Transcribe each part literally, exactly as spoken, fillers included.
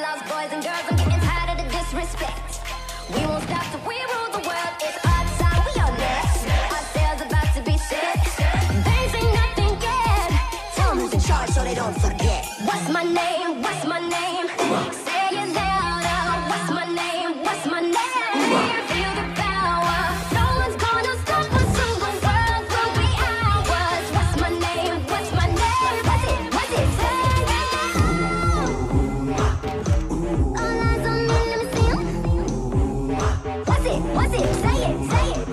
loves boys and girls, I'm getting tired of the disrespect. We won't stop till we rule the world. It's our time, we are next. Our sails about to be set. They say nothing yet. Tell them who's in charge so they don't forget. What's my name? What's my name? Say it louder. What's my name? What's my name? Feel the power. No one's gonna stop us. Soon the world will be ours. What's my name? What's my name? What's it? What's it? Say it. All eyes on me, let me see 'em. What's it? What's it? Say it, say it.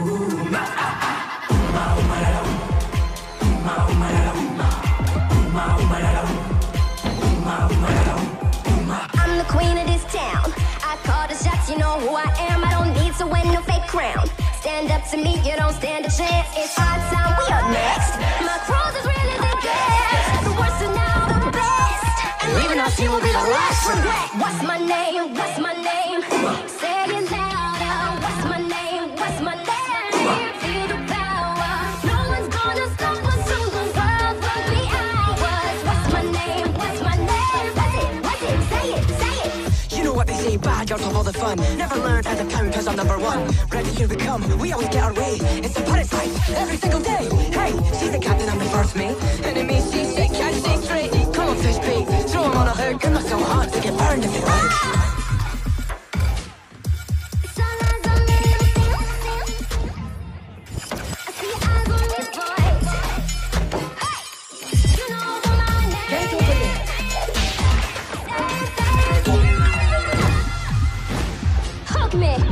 I'm the queen of this town. I call the shots, you know who I am. I don't need to wear no fake crown. Stand up to me, you don't stand a chance. It's our time, we are next. My cross is really the best. The worst are now the best. And leaving us here will be the last regret. What's my name? What's my name? Say it louder. What's my name? What's my name? Feel the power. No one's gonna stop us. Soon the world will be ours. What's my name? What's my name? What's it? What's it? Say it, say it. You know what they say, bad girls have all the fun. Never learned how to count cause I'm number one. Ready, here we come, we always get our way. It's a party fight, every single day. Hey, she's the captain, I'm the first mate. Enemy seasick, can't stay straight. Come on, fish bait, throw him on a hook. I'm not so hard to get burned if you like. It's all eyes on me, let me see 'em, see 'em. I see your eyes on me, boys. Hey, you know my name. Hook me.